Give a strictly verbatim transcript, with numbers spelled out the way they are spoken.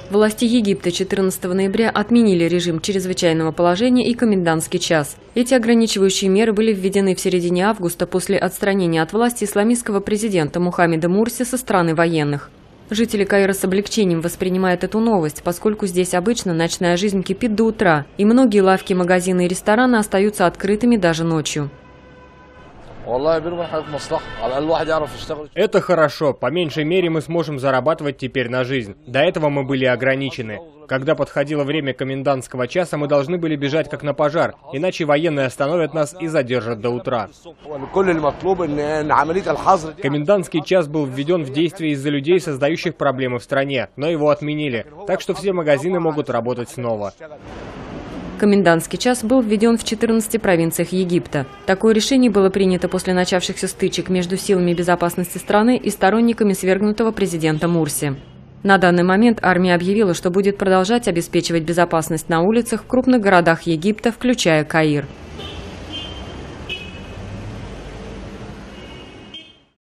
Власти Египта четырнадцатого ноября отменили режим чрезвычайного положения и комендантский час. Эти ограничивающие меры были введены в середине августа после отстранения от власти исламистского президента Мухаммеда Мурси со стороны военных. Жители Каира с облегчением воспринимают эту новость, поскольку здесь обычно ночная жизнь кипит до утра, и многие лавки, магазины и рестораны остаются открытыми даже ночью. Это хорошо. По меньшей мере мы сможем зарабатывать теперь на жизнь. До этого мы были ограничены. Когда подходило время комендантского часа, мы должны были бежать как на пожар, иначе военные остановят нас и задержат до утра. Комендантский час был введен в действие из-за людей, создающих проблемы в стране, но его отменили, так что все магазины могут работать снова. Комендантский час был введен в четырнадцати провинциях Египта. Такое решение было принято после начавшихся стычек между силами безопасности страны и сторонниками свергнутого президента Мурси. На данный момент армия объявила, что будет продолжать обеспечивать безопасность на улицах в крупных городах Египта, включая Каир.